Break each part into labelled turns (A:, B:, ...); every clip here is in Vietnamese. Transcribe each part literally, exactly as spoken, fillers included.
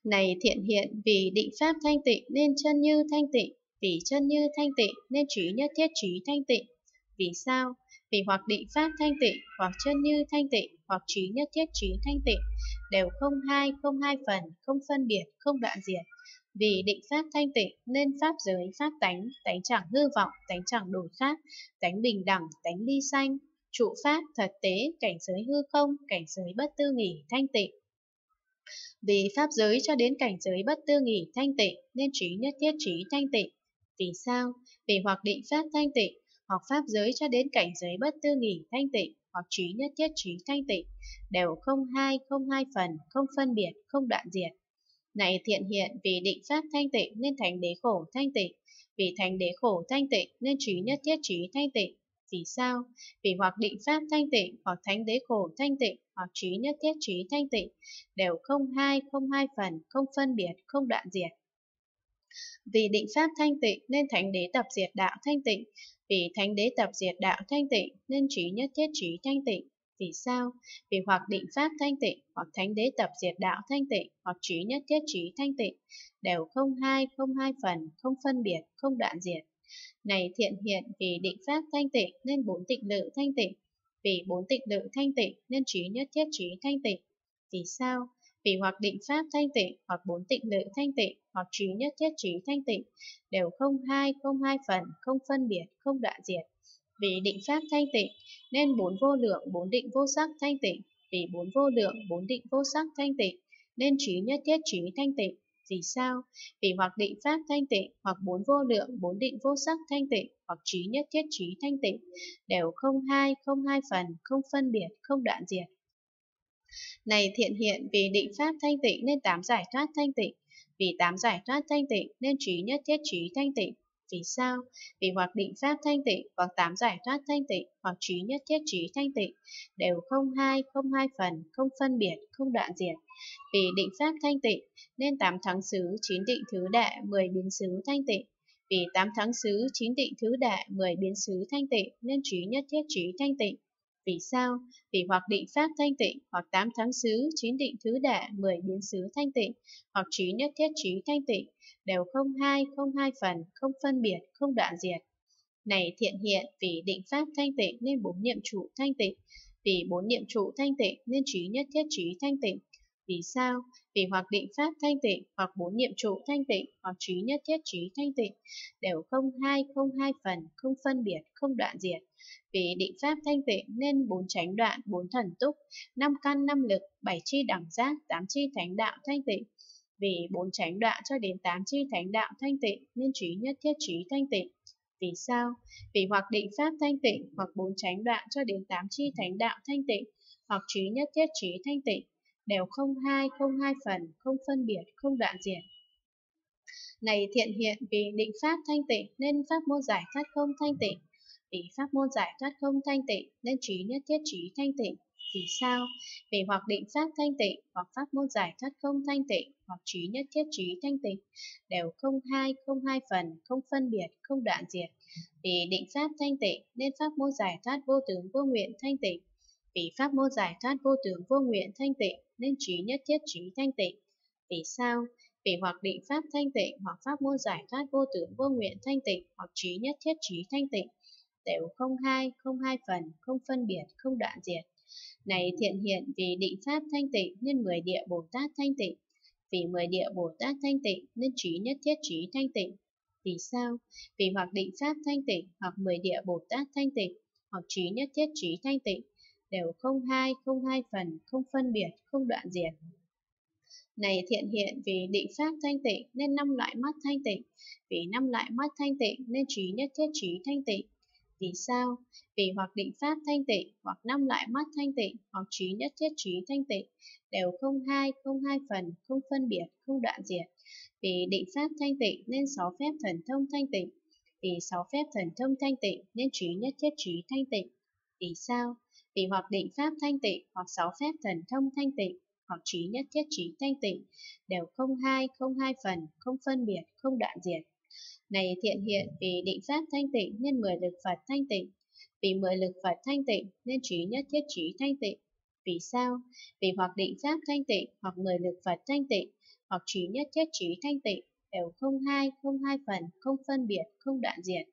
A: Này thiện hiện, vì định pháp thanh tịnh nên chân như thanh tịnh, vì chân như thanh tịnh nên trí nhất thiết trí thanh tịnh. Vì sao? Vì hoặc định pháp thanh tịnh, hoặc chân như thanh tịnh, hoặc trí nhất thiết trí thanh tịnh, đều không hai, không hai phần, không phân biệt, không đoạn diệt. Vì định pháp thanh tịnh nên pháp giới, pháp tánh, tánh chẳng hư vọng, tánh chẳng đổi khác, tánh bình đẳng, tánh ly sanh, trụ pháp, thật tế, cảnh giới hư không, cảnh giới bất tư nghỉ, thanh tịnh. Vì pháp giới cho đến cảnh giới bất tư nghỉ thanh tịnh nên trí nhất thiết trí thanh tịnh. Vì sao? Vì hoặc định pháp thanh tịnh, hoặc pháp giới cho đến cảnh giới bất tư nghỉ thanh tịnh, hoặc trí nhất thiết trí thanh tịnh, đều không hai, không hai phần, không phân biệt, không đoạn diệt. Này thiện hiện, vì định pháp thanh tịnh nên thánh đế khổ thanh tịnh, vì thánh đế khổ thanh tịnh nên trí nhất thiết trí thanh tịnh. Vì sao? Vì hoặc định pháp thanh tịnh, hoặc thánh đế khổ thanh tịnh, hoặc trí nhất thiết trí thanh tịnh, đều không hai, không hai phần, không phân biệt, không đoạn diệt. Vì định pháp thanh tịnh nên thánh đế tập diệt đạo thanh tịnh, vì thánh đế tập diệt đạo thanh tịnh nên trí nhất thiết trí thanh tịnh. Vì sao? Vì hoặc định pháp thanh tịnh, hoặc thánh đế tập diệt đạo thanh tịnh, hoặc trí nhất thiết trí thanh tịnh, đều không hai, không hai phần, không phân biệt, không đoạn diệt. Này thiện hiện, vì định pháp thanh tịnh nên bốn tịnh lự thanh tịnh, vì bốn tịnh lự thanh tịnh nên trí nhất thiết trí thanh tịnh. Vì sao? Vì hoặc định pháp thanh tịnh, hoặc bốn tịnh lự thanh tịnh, hoặc trí nhất thiết trí thanh tịnh, đều không hai, không hai phần, không phân biệt, không đoạn diệt. Vì định pháp thanh tịnh nên bốn vô lượng, bốn định vô sắc thanh tịnh, vì bốn vô lượng, bốn định vô sắc thanh tịnh nên trí nhất thiết trí thanh tịnh. Vì sao? Vì hoặc định pháp thanh tịnh, hoặc bốn vô lượng, bốn định vô sắc thanh tịnh, hoặc trí nhất thiết trí thanh tịnh, đều không hai, không hai phần, không phân biệt, không đoạn diệt. Này thiện hiện, vì định pháp thanh tịnh nên tám giải thoát thanh tịnh, vì tám giải thoát thanh tịnh nên trí nhất thiết trí thanh tịnh. Vì sao? Vì hoặc định pháp thanh tịnh, hoặc tám giải thoát thanh tịnh, hoặc trí nhất thiết trí thanh tịnh, đều không hai, không hai phần, không phân biệt, không đoạn diệt. Vì định pháp thanh tịnh nên tám thắng xứ, chín định thứ đệ, mười biến xứ thanh tịnh. Vì tám thắng xứ, chín định thứ đệ, mười biến xứ thanh tịnh nên trí nhất thiết trí thanh tịnh. Vì sao? Vì hoặc định pháp thanh tịnh, hoặc tám thắng xứ, chín định thứ đệ, mười biến xứ thanh tịnh, hoặc trí nhất thiết trí thanh tịnh, đều không hai, không hai phần, không phân biệt, không đoạn diệt. Này thiện hiện, vì định pháp thanh tịnh nên bốn niệm trụ thanh tịnh, vì bốn niệm trụ thanh tịnh nên trí nhất thiết trí thanh tịnh. Vì sao? Vì hoặc định pháp thanh tịnh, hoặc bốn niệm trụ thanh tịnh, hoặc trí nhất thiết trí thanh tịnh, đều không hai, không hai phần, không phân biệt, không đoạn diệt. Vì định pháp thanh tịnh nên bốn chánh đoạn, bốn thần túc, năm căn năm lực, bảy chi đẳng giác, tám chi thánh đạo thanh tịnh. Vì bốn chánh đoạn cho đến tám chi thánh đạo thanh tịnh nên trí nhất thiết trí thanh tịnh. Vì sao? Vì hoặc định pháp thanh tịnh, hoặc bốn chánh đoạn cho đến tám chi thánh đạo thanh tịnh, hoặc trí nhất thiết trí thanh tịnh, đều không hai, không hai phần, không phân biệt, không đoạn diệt. Này thiện hiện, vì định pháp thanh tịnh nên pháp môn giải thoát không thanh tịnh, vì pháp môn giải thoát không thanh tịnh nên trí nhất thiết trí thanh tịnh. Vì sao? Vì hoặc định pháp thanh tịnh, hoặc pháp môn giải thoát không thanh tịnh, hoặc trí nhất thiết trí thanh tịnh, đều không hai, không hai phần, không phân biệt, không đoạn diệt. Vì định pháp thanh tịnh nên pháp môn giải thoát vô tướng vô nguyện thanh tịnh, vì pháp môn giải thoát vô tướng vô nguyện thanh tịnh nên trí nhất thiết trí thanh tịnh. Vì sao? Vì hoặc định pháp thanh tịnh, hoặc pháp môn giải thoát vô tướng vô nguyện thanh tịnh, hoặc trí nhất thiết trí thanh tịnh, đều không hai, không hai phần, không phân biệt, không đoạn diệt. Này thiện hiện, vì định pháp thanh tịnh nên mười địa Bồ Tát thanh tịnh, vì mười địa Bồ Tát thanh tịnh nên trí nhất thiết trí thanh tịnh. Vì sao? Vì hoặc định pháp thanh tịnh, hoặc mười địa Bồ Tát thanh tịnh, hoặc trí nhất thiết trí thanh tịnh, đều không hai, không hai phần, không phân biệt, không đoạn diệt. Này thiện hiện, vì định pháp thanh tịnh nên năm loại mắt thanh tịnh, vì năm loại mắt thanh tịnh nên trí nhất thiết trí thanh tịnh. Vì sao? Vì hoặc định pháp thanh tịnh, hoặc năm loại mắt thanh tịnh, hoặc trí nhất thiết trí thanh tịnh, đều không hai, không hai phần, không phân biệt, không đoạn diệt. Vì định pháp thanh tịnh nên sáu phép thần thông thanh tịnh, vì sáu phép thần thông thanh tịnh nên trí nhất thiết trí thanh tịnh. Vì sao? Vì hoặc định pháp thanh tịnh, hoặc sáu phép thần thông thanh tịnh, hoặc trí nhất thiết trí thanh tịnh, đều không hai, không hai phần, không phân biệt, không đoạn diệt. Này thiện hiện, vì định pháp thanh tịnh nên mười lực Phật thanh tịnh, vì mười lực Phật thanh tịnh nên trí nhất thiết trí thanh tịnh. Vì sao? Vì hoặc định pháp thanh tịnh, hoặc mười lực Phật thanh tịnh, hoặc trí nhất thiết trí thanh tịnh, đều không hai, không hai phần, không phân biệt, không đoạn diệt.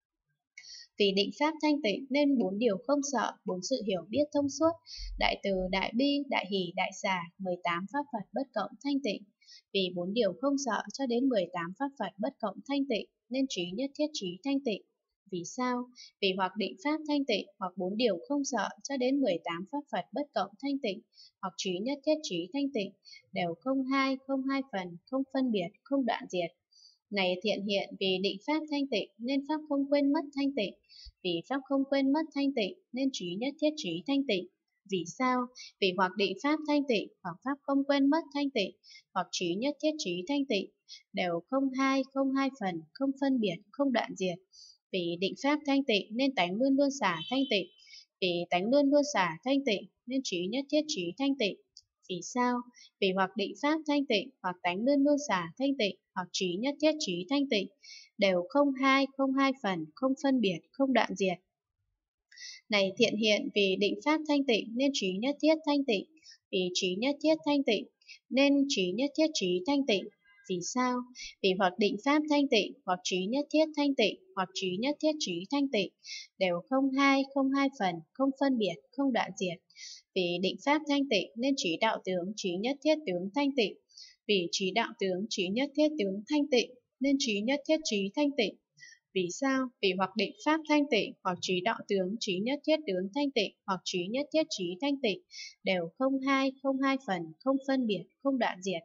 A: Vì định pháp thanh tịnh nên bốn điều không sợ, bốn sự hiểu biết thông suốt, đại từ, đại bi, đại hỷ, đại xả, mười tám pháp Phật bất cộng thanh tịnh. Vì bốn điều không sợ cho đến mười tám pháp Phật bất cộng thanh tịnh nên trí nhất thiết trí thanh tịnh. Vì sao? Vì hoặc định pháp thanh tịnh, hoặc bốn điều không sợ cho đến mười tám pháp Phật bất cộng thanh tịnh, hoặc trí nhất thiết trí thanh tịnh, đều không hai, không hai phần, không phân biệt, không đoạn diệt. Này thiện hiện, vì định pháp thanh tịnh nên pháp không quên mất thanh tịnh, vì pháp không quên mất thanh tịnh nên trí nhất thiết trí thanh tịnh. Vì sao? Vì hoặc định pháp thanh tịnh, hoặc pháp không quên mất thanh tịnh, hoặc trí nhất thiết trí thanh tịnh, đều không hai, không hai phần, không phân biệt, không đoạn diệt. Vì định pháp thanh tịnh nên tánh luôn luôn xả thanh tịnh, vì tánh luôn luôn xả thanh tịnh nên trí nhất thiết trí thanh tịnh. Vì sao? Vì hoặc định pháp thanh tịnh, hoặc tánh luôn luôn xả thanh tịnh, hoặc trí nhất thiết trí thanh tịnh, đều không hai, không hai phần, không phân biệt, không đoạn diệt. Này thiện hiện, vì định pháp thanh tịnh nên trí nhất thiết thanh tịnh, vì trí nhất thiết thanh tịnh nên trí nhất thiết trí thanh tịnh. Vì sao? Vì hoặc định pháp thanh tịnh, hoặc trí nhất thiết thanh tịnh, hoặc trí nhất thiết trí thanh tịnh, đều không hai, không hai phần, không phân biệt, không đoạn diệt. Vì định pháp thanh tịnh nên trí đạo tướng, trí nhất thiết tướng thanh tịnh, vì trí đạo tướng, trí nhất thiết tướng thanh tịnh nên trí nhất thiết trí thanh tịnh. Vì sao? Vì hoặc định pháp thanh tịnh, hoặc trí đạo tướng, trí nhất thiết tướng thanh tịnh, hoặc trí nhất thiết trí thanh tịnh, đều không hai, không hai phần, không phân biệt, không đoạn diệt.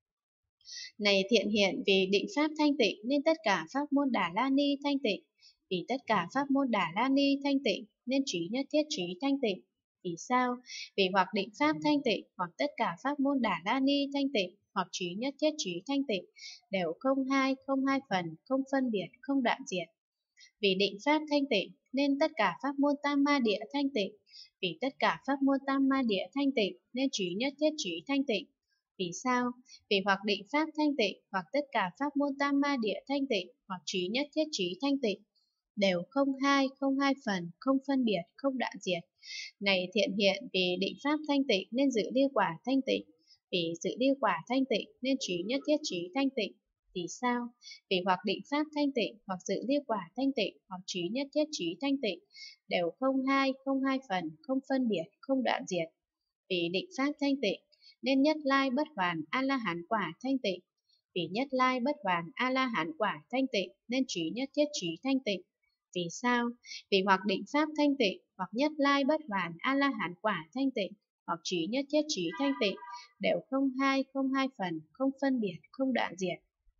A: Này thiện hiện, vì định pháp thanh tịnh nên tất cả pháp môn Đà La Ni thanh tịnh, vì tất cả pháp môn Đà La Ni thanh tịnh nên trí nhất thiết trí thanh tịnh. Vì sao? Vì hoặc định pháp thanh tịnh, hoặc tất cả pháp môn Đà La Ni thanh tịnh, hoặc trí nhất thiết trí thanh tịnh, đều không hai, không hai phần, không phân biệt, không đoạn diệt. Vì định pháp thanh tịnh nên tất cả pháp môn Tam Ma Địa thanh tịnh, vì tất cả pháp môn Tam Ma Địa thanh tịnh nên trí nhất thiết trí thanh tịnh. Vì sao? Vì hoặc định pháp thanh tịnh, hoặc tất cả pháp môn Tam Ma Địa thanh tịnh, hoặc trí nhất thiết trí thanh tịnh, đều không hai, không hai phần, không phân biệt, không đoạn diệt. Này thiện hiện, vì định pháp thanh tịnh nên dự lưu quả thanh tịnh, vì dự lưu quả thanh tịnh nên trí nhất thiết trí thanh tịnh. Vì sao? Vì hoặc định pháp thanh tịnh, hoặc dự lưu quả thanh tịnh, hoặc trí nhất thiết trí thanh tịnh, đều không hai, không hai phần, không phân biệt, không đoạn diệt. Vì định pháp thanh tịnh nên nhất lai bất hoàn a la hán quả thanh tịnh, vì nhất lai bất hoàn a la hán quả thanh tịnh nên trí nhất thiết trí thanh tịnh. Vì sao? Vì hoặc định pháp thanh tịnh, hoặc nhất lai bất hoàn a la hán quả thanh tịnh, hoặc trí nhất thiết trí thanh tịnh, đều không hai, không hai phần, không phân biệt, không đoạn diệt.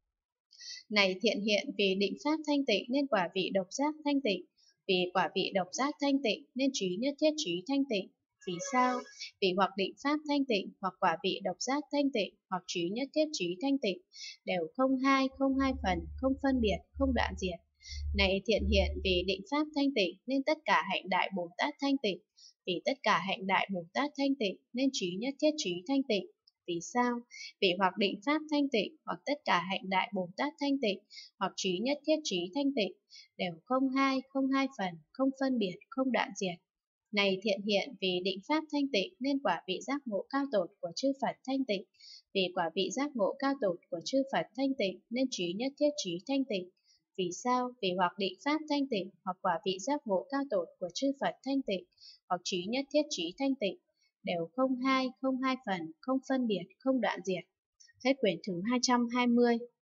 A: Này thiện hiện, vì định pháp thanh tịnh nên quả vị độc giác thanh tịnh, vì quả vị độc giác thanh tịnh nên trí nhất thiết trí thanh tịnh. Vì sao? Vì hoặc định pháp thanh tịnh, hoặc quả vị độc giác thanh tịnh, hoặc trí nhất thiết trí thanh tịnh, đều không hai, không hai phần, không phân biệt, không đoạn diệt. Này thiện hiện, vì định pháp thanh tịnh nên tất cả hạnh đại Bồ Tát thanh tịnh, vì tất cả hạnh đại Bồ Tát thanh tịnh nên trí nhất thiết trí thanh tịnh. Vì sao? Vì hoặc định pháp thanh tịnh, hoặc tất cả hạnh đại Bồ Tát thanh tịnh, hoặc trí nhất thiết trí thanh tịnh, đều không hai, không hai phần, không phân biệt, không đoạn diệt. Này thiện hiện, vì định pháp thanh tịnh nên quả vị giác ngộ cao tột của chư Phật thanh tịnh, vì quả vị giác ngộ cao tột của chư Phật thanh tịnh nên trí nhất thiết trí thanh tịnh. Vì sao? Vì hoặc định pháp thanh tịnh, hoặc quả vị giác ngộ cao tột của chư Phật thanh tịnh, hoặc trí nhất thiết trí thanh tịnh, đều không hai, không hai phần, không phân biệt, không đoạn diệt. Hết quyển thứ hai trăm hai mươi.